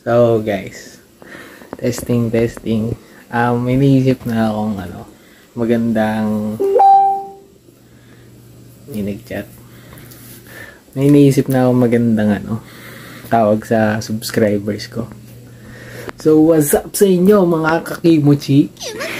So guys, testing. May naisip na akong magandang nag-chat. May naisip na akong magandang tawag sa subscribers ko. So what's up sa inyo mga kakimuchi?